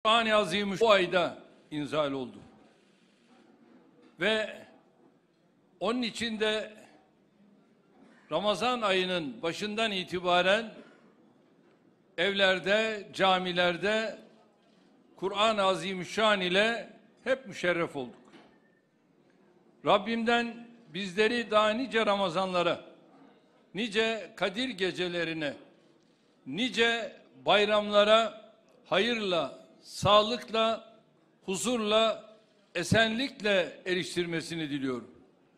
Kur'an-ı Azimüş bu ayda inzal oldu. Ve onun için de Ramazan ayının başından itibaren evlerde, camilerde Kur'an-ı Azimüşşan ile hep müşerref olduk. Rabbimden bizleri daha nice Ramazanlara, nice Kadir gecelerine, nice bayramlara hayırla, sağlıkla, huzurla, esenlikle eriştirmesini diliyorum.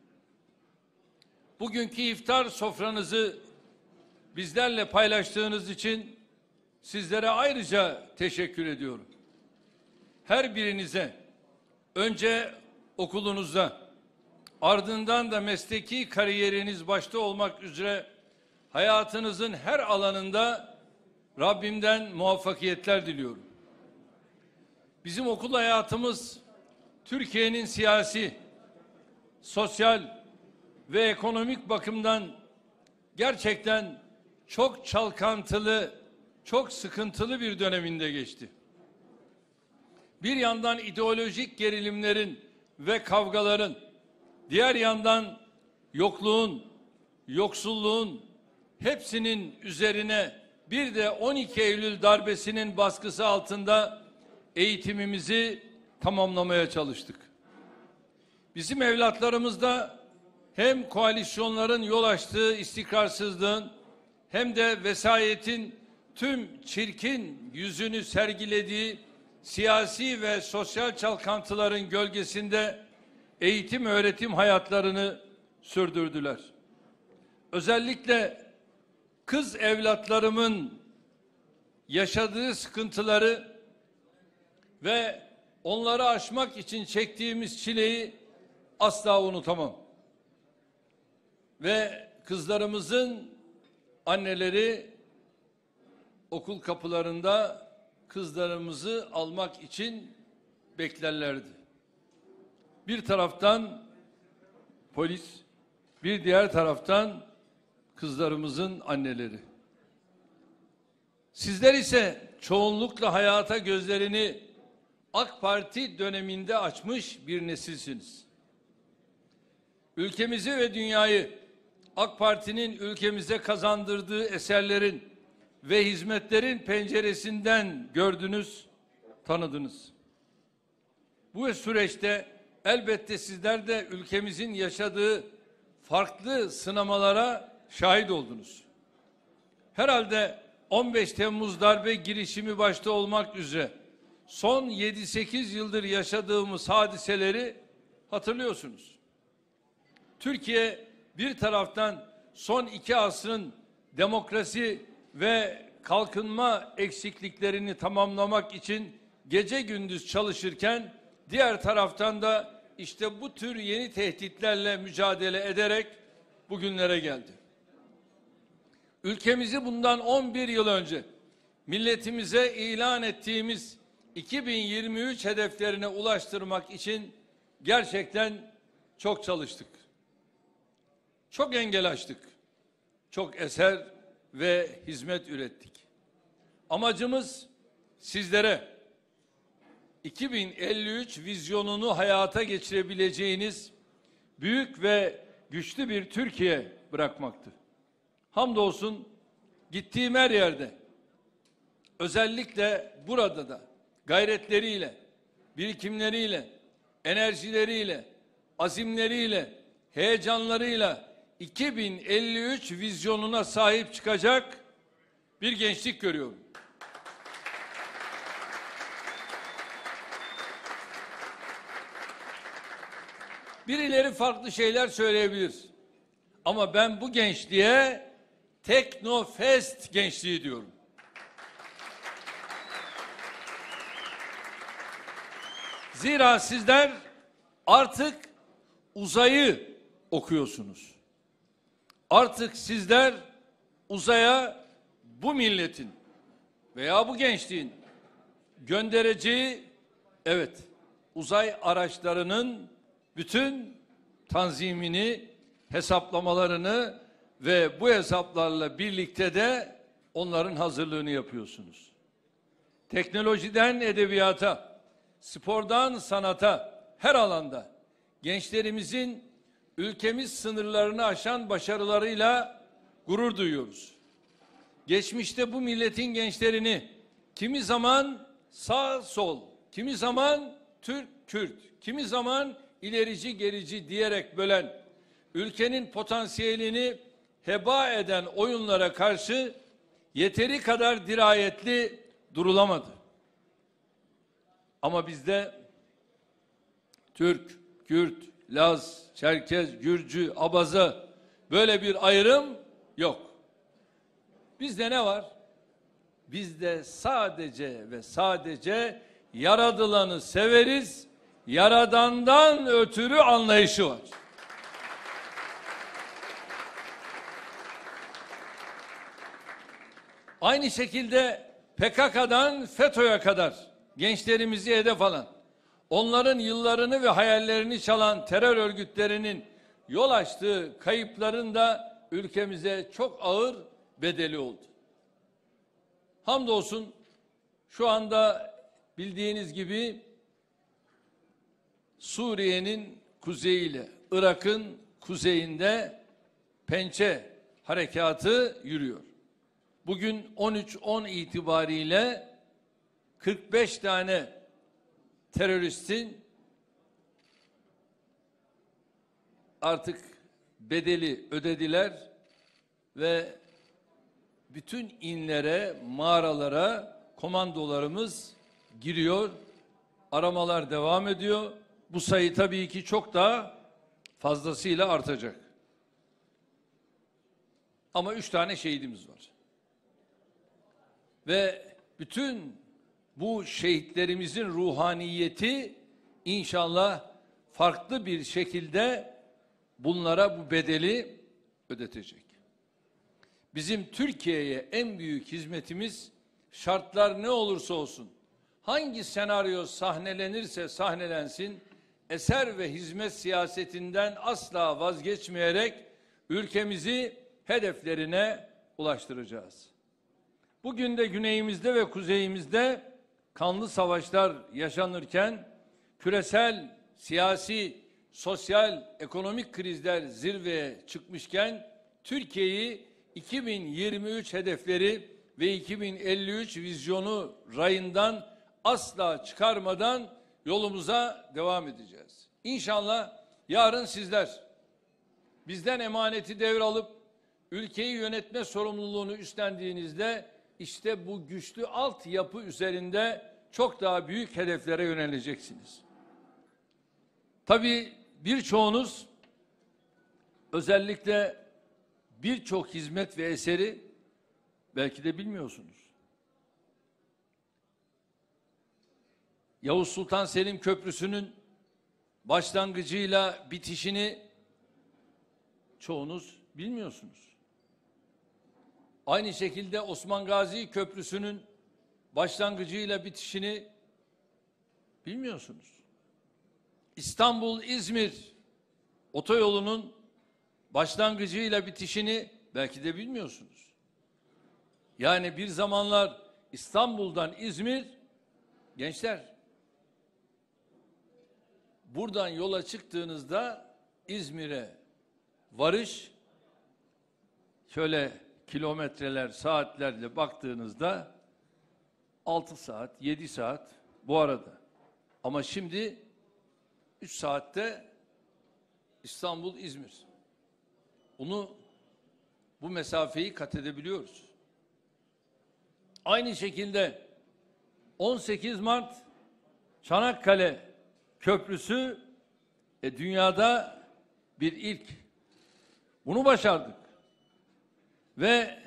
Bugünkü iftar sofranızı bizlerle paylaştığınız için sizlere ayrıca teşekkür ediyorum. Her birinize önce okulunuzda, ardından da mesleki kariyeriniz başta olmak üzere hayatınızın her alanında Rabbimden muvaffakiyetler diliyorum. Bizim okul hayatımız Türkiye'nin siyasi, sosyal ve ekonomik bakımdan gerçekten çok çalkantılı, çok sıkıntılı bir döneminde geçti. Bir yandan ideolojik gerilimlerin ve kavgaların, diğer yandan yokluğun, yoksulluğun hepsinin üzerine bir de 12 Eylül darbesinin baskısı altında eğitimimizi tamamlamaya çalıştık. Bizim evlatlarımızda hem koalisyonların yol açtığı istikrarsızlığın hem de vesayetin tüm çirkin yüzünü sergilediği siyasi ve sosyal çalkantıların gölgesinde eğitim öğretim hayatlarını sürdürdüler. Özellikle kız evlatlarımın yaşadığı sıkıntıları ve onları aşmak için çektiğimiz çileyi asla unutamam. Ve kızlarımızın anneleri okul kapılarında kızlarımızı almak için beklerlerdi. Bir taraftan polis, bir diğer taraftan kızlarımızın anneleri. Sizler ise çoğunlukla hayata gözlerini AK Parti döneminde açmış bir nesilsiniz. Ülkemizi ve dünyayı AK Parti'nin ülkemize kazandırdığı eserlerin ve hizmetlerin penceresinden gördünüz, tanıdınız. Bu süreçte elbette sizler de ülkemizin yaşadığı farklı sınamalara şahit oldunuz. Herhalde 15 Temmuz darbe girişimi başta olmak üzere son 7-8 yıldır yaşadığımız hadiseleri hatırlıyorsunuz. Türkiye bir taraftan son 2 asrın demokrasi ve kalkınma eksikliklerini tamamlamak için gece gündüz çalışırken diğer taraftan da işte bu tür yeni tehditlerle mücadele ederek bugünlere geldi. Ülkemizi bundan 11 yıl önce milletimize ilan ettiğimiz 2023 hedeflerine ulaştırmak için gerçekten çok çalıştık. Çok engel aştık. Çok eser ve hizmet ürettik. Amacımız sizlere 2053 vizyonunu hayata geçirebileceğiniz büyük ve güçlü bir Türkiye bırakmaktı. Hamdolsun gittiğim her yerde, özellikle burada da gayretleriyle, birikimleriyle, enerjileriyle, azimleriyle, heyecanlarıyla 2053 vizyonuna sahip çıkacak bir gençlik görüyorum. Birileri farklı şeyler söyleyebilir. Ama ben bu gençliğe Teknofest gençliği diyorum. Zira sizler artık uzayı okuyorsunuz. Artık sizler uzaya bu milletin veya bu gençliğin göndereceği uzay araçlarının bütün tanzimini, hesaplamalarını ve bu hesaplarla birlikte de onların hazırlığını yapıyorsunuz. teknolojiden edebiyata, spordan sanata, her alanda gençlerimizin ülkemiz sınırlarını aşan başarılarıyla gurur duyuyoruz. Geçmişte bu milletin gençlerini kimi zaman sağ sol, kimi zaman Türk Kürt, kimi zaman ilerici gerici diyerek bölen, ülkenin potansiyelini heba eden oyunlara karşı yeteri kadar dirayetli durulamadı. Ama bizde Türk, Kürt, Laz, Çerkez, Gürcü, Abaza böyle bir ayrım yok. Bizde ne var? Bizde sadece ve sadece yaradılanı severiz, yaradandan ötürü anlayışı var. Aynı şekilde PKK'dan FETÖ'ye kadar gençlerimizi hedef alan, onların yıllarını ve hayallerini çalan terör örgütlerinin yol açtığı kayıpların da ülkemize çok ağır bedeli oldu. Hamdolsun şu anda bildiğiniz gibi Suriye'nin kuzeyiyle Irak'ın kuzeyinde Pençe harekatı yürüyor. Bugün 13-10 itibariyle 45 tane teröristin artık bedeli ödediler ve bütün inlere, mağaralara komandolarımız giriyor. Aramalar devam ediyor. Bu sayı tabii ki çok daha fazlasıyla artacak. Ama 3 tane şehidimiz var. Ve bütün bu şehitlerimizin ruhaniyeti inşallah farklı bir şekilde bunlara bu bedeli ödetecek. Bizim Türkiye'ye en büyük hizmetimiz, şartlar ne olursa olsun, hangi senaryo sahnelenirse sahnelensin, eser ve hizmet siyasetinden asla vazgeçmeyerek ülkemizi hedeflerine ulaştıracağız. Bugün de güneyimizde ve kuzeyimizde kanlı savaşlar yaşanırken, küresel, siyasi, sosyal, ekonomik krizler zirveye çıkmışken, Türkiye'yi 2023 hedefleri ve 2053 vizyonu rayından asla çıkarmadan yolumuza devam edeceğiz. İnşallah yarın sizler bizden emaneti devralıp ülkeyi yönetme sorumluluğunu üstlendiğinizde işte bu güçlü altyapı üzerinde çok daha büyük hedeflere yöneleceksiniz. Tabii birçoğunuz özellikle birçok hizmet ve eseri belki de bilmiyorsunuz. Yavuz Sultan Selim Köprüsü'nün başlangıcıyla bitişini çoğunuz bilmiyorsunuz. Aynı şekilde Osman Gazi Köprüsü'nün başlangıcıyla bitişini bilmiyorsunuz. İstanbul-İzmir otoyolunun başlangıcıyla bitişini belki de bilmiyorsunuz. Yani bir zamanlar İstanbul'dan İzmir, gençler, buradan yola çıktığınızda İzmir'e varış, şöyle kilometreler, saatlerle baktığınızda 6 saat, 7 saat bu arada. Ama şimdi 3 saatte İstanbul-İzmir. Bu mesafeyi kat edebiliyoruz. Aynı şekilde 18 Mart Çanakkale Köprüsü dünyada bir ilk. Bunu başardık. Ve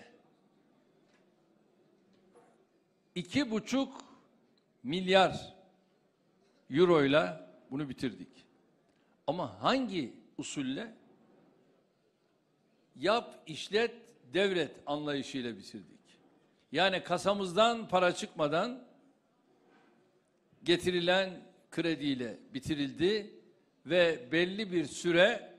2,5 milyar euroyla bunu bitirdik. Ama hangi usulle? Yap, işlet, devret anlayışıyla bitirdik. Yani kasamızdan para çıkmadan getirilen krediyle bitirildi ve belli bir süre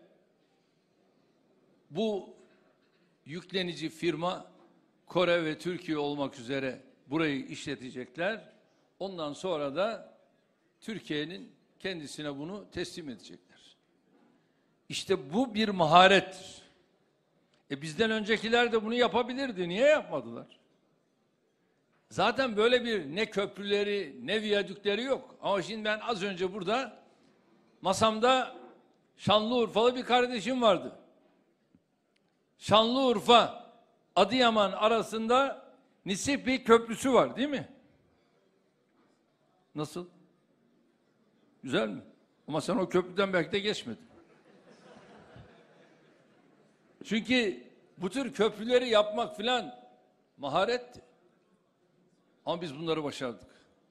bu yüklenici firma Kore ve Türkiye olmak üzere burayı işletecekler. Ondan sonra da Türkiye'nin kendisine bunu teslim edecekler. İşte bu bir maharettir. Bizden öncekiler de bunu yapabilirdi. Niye yapmadılar? Zaten böyle bir ne köprüleri ne viyadükleri yok. Ama şimdi ben az önce burada masamda Şanlıurfalı bir kardeşim vardı. Şanlıurfa, Adıyaman arasında Nisipi Köprüsü var değil mi? Nasıl? Güzel mi? Ama sen o köprüden belki de geçmedin. Çünkü bu tür köprüleri yapmak filan maharetti. Ama biz bunları başardık.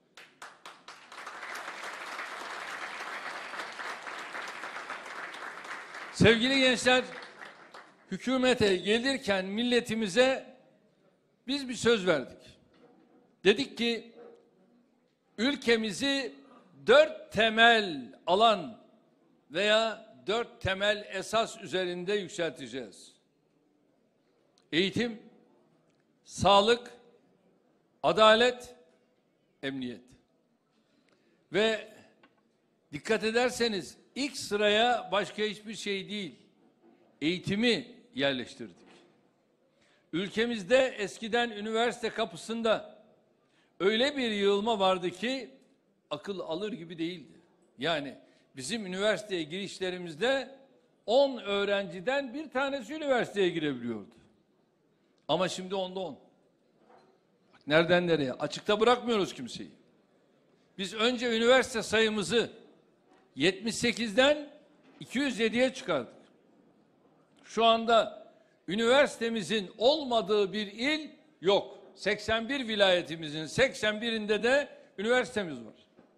Sevgili gençler, hükümete gelirken milletimize biz bir söz verdik. Dedik ki ülkemizi 4 temel alan veya 4 temel esas üzerinde yükselteceğiz. Eğitim, sağlık, adalet, emniyet. Ve dikkat ederseniz ilk sıraya başka hiçbir şey değil, eğitimi yerleştirdik. Ülkemizde eskiden üniversite kapısında öyle bir yığılma vardı ki akıl alır gibi değildi. Yani bizim üniversiteye girişlerimizde 10 öğrenciden bir tanesi üniversiteye girebiliyordu. Ama şimdi 10'da 10. Bak nereden nereye? Açıkta bırakmıyoruz kimseyi. Biz önce üniversite sayımızı 78'den 207'ye çıkardık. Şu anda üniversitemizin olmadığı bir il yok. 81 vilayetimizin 81'inde de üniversitemiz var.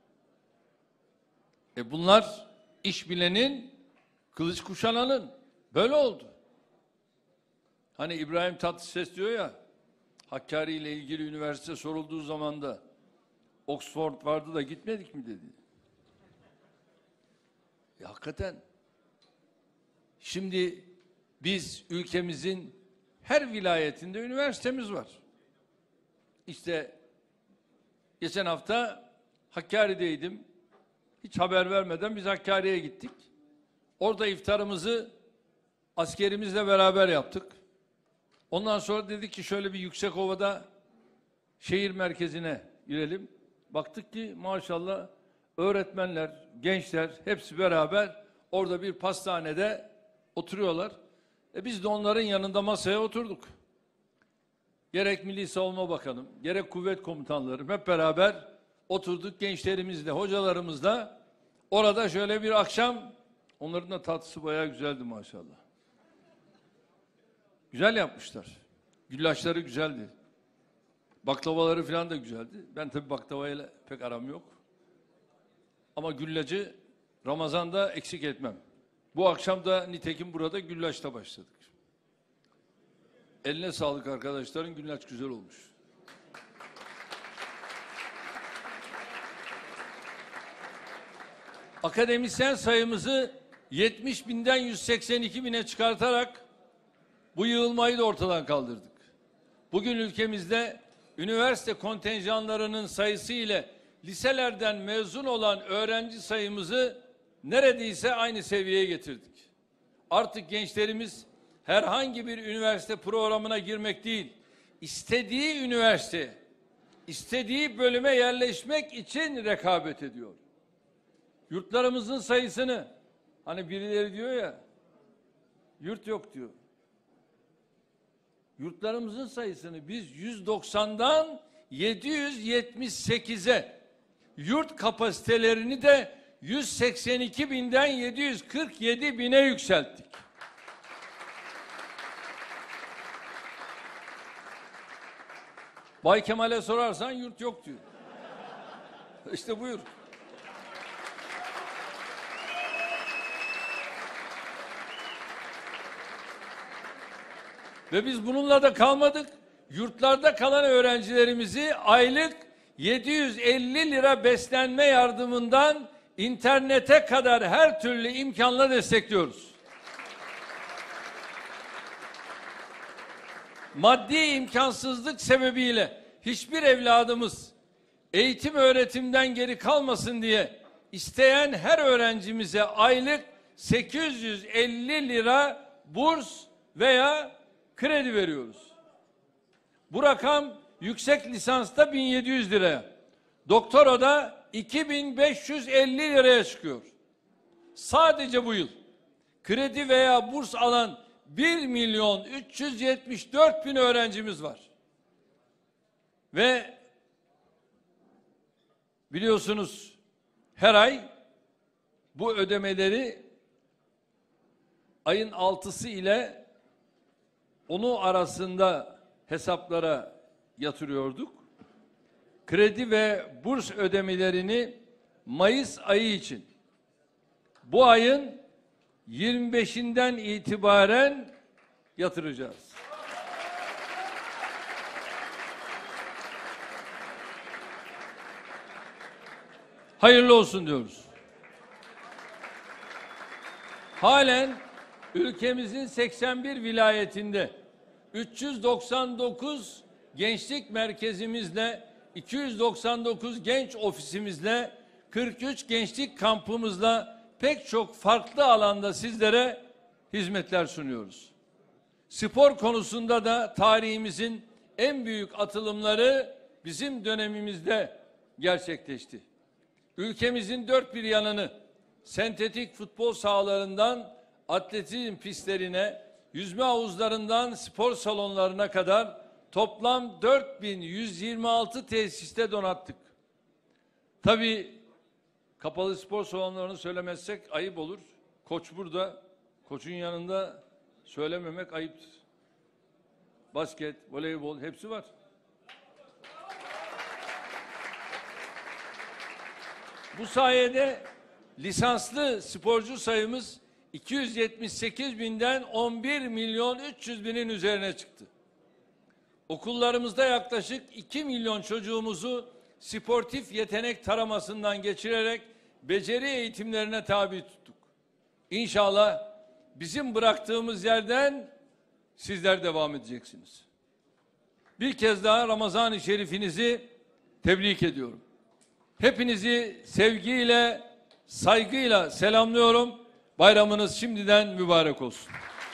Bunlar iş bilenin, kılıç kuşananın. Böyle oldu. Hani İbrahim Tatlıses diyor ya, Hakkari ile ilgili üniversite sorulduğu zaman da Oxford vardı da gitmedik mi dedi. Hakikaten şimdi biz ülkemizin her vilayetinde üniversitemiz var. İşte geçen hafta Hakkari'deydim. Hiç haber vermeden biz Hakkari'ye gittik. Orada iftarımızı askerimizle beraber yaptık. Ondan sonra dedik ki şöyle bir Yüksekova'da şehir merkezine girelim. Baktık ki maşallah öğretmenler, gençler hepsi beraber orada bir pastanede oturuyorlar. Biz de onların yanında masaya oturduk. Gerek Milli Savunma Bakanım, gerek kuvvet komutanlarım hep beraber oturduk gençlerimizle, hocalarımızla. Orada şöyle bir akşam, onların da tatlısı bayağı güzeldi maşallah. Güzel yapmışlar. Güllaçları güzeldi. Baklavaları falan da güzeldi. Ben tabii baklavayla pek aram yok. Ama güllacı Ramazan'da eksik etmem. Bu akşam da nitekim burada güllaçla başladık. Eline sağlık arkadaşların, güllaç güzel olmuş. Akademisyen sayımızı 70 binden 182 bine çıkartarak bu yığılmayı da ortadan kaldırdık. Bugün ülkemizde üniversite kontenjanlarının sayısı ile liselerden mezun olan öğrenci sayımızı neredeyse aynı seviyeye getirdik. Artık gençlerimiz herhangi bir üniversite programına girmek değil, istediği üniversite, istediği bölüme yerleşmek için rekabet ediyor. Yurtlarımızın sayısını, hani birileri diyor ya, yurt yok diyor. Yurtlarımızın sayısını biz 190'dan 778'e, yurt kapasitelerini de 182 binden 747 bine yükselttik. Bay Kemal'e sorarsan yurt yok diyor. İşte buyur. Ve biz bununla da kalmadık. Yurtlarda kalan öğrencilerimizi aylık 750 lira beslenme yardımından internete kadar her türlü imkanla destekliyoruz. Maddi imkansızlık sebebiyle hiçbir evladımız eğitim öğretimden geri kalmasın diye isteyen her öğrencimize aylık 850 lira burs veya kredi veriyoruz. Bu rakam yüksek lisansta 1700 liraya, doktorada 2550 liraya çıkıyor. Sadece bu yıl kredi veya burs alan 1.374.000 öğrencimiz var. Ve biliyorsunuz her ay bu ödemeleri ayın 6'sı ile 10'u arasında hesaplara yatırıyorduk. Kredi ve burs ödemelerini Mayıs ayı için bu ayın 25'inden itibaren yatıracağız. Hayırlı olsun diyoruz. Halen ülkemizin 81 vilayetinde 399 gençlik merkezimizle, 299 genç ofisimizle, 43 gençlik kampımızla pek çok farklı alanda sizlere hizmetler sunuyoruz. Spor konusunda da tarihimizin en büyük atılımları bizim dönemimizde gerçekleşti. Ülkemizin dört bir yanını sentetik futbol sahalarından atletizm pistlerine, yüzme havuzlarından spor salonlarına kadar toplam 4126 tesiste donattık. Tabii kapalı spor salonlarını söylemezsek ayıp olur. Koç burada, koçun yanında söylememek ayıptır. Basket, voleybol hepsi var. Bu sayede lisanslı sporcu sayımız 278.000'den 11.300.000'in üzerine çıktı. Okullarımızda yaklaşık 2 milyon çocuğumuzu sportif yetenek taramasından geçirerek beceri eğitimlerine tabi tuttuk. İnşallah bizim bıraktığımız yerden sizler devam edeceksiniz. Bir kez daha Ramazan-ı Şerifinizi tebrik ediyorum. Hepinizi sevgiyle, saygıyla selamlıyorum. Bayramınız şimdiden mübarek olsun.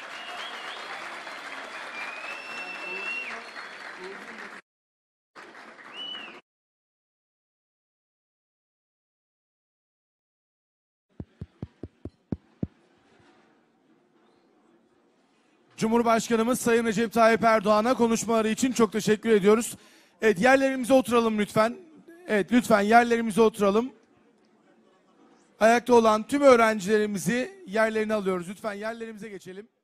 Cumhurbaşkanımız Sayın Recep Tayyip Erdoğan'a konuşmaları için çok teşekkür ediyoruz. Evet, yerlerimize oturalım lütfen. Evet, lütfen yerlerimize oturalım. Ayakta olan tüm öğrencilerimizi yerlerine alıyoruz. Lütfen yerlerimize geçelim.